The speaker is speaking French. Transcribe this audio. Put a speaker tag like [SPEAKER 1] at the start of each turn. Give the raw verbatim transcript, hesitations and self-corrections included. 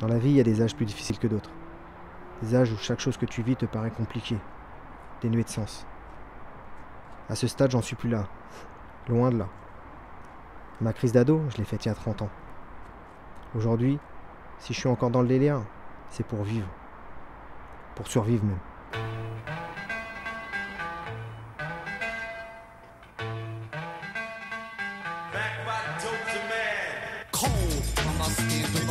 [SPEAKER 1] Dans la vie, il y a des âges plus difficiles que d'autres. Des âges où chaque chose que tu vis te paraît compliquée, dénuée de sens. À ce stade, j'en suis plus là. Loin de là. Ma crise d'ado, je l'ai faite il y a trente ans. Aujourd'hui, si je suis encore dans le délire, c'est pour vivre. Pour survivre même.
[SPEAKER 2] Cold from my skin.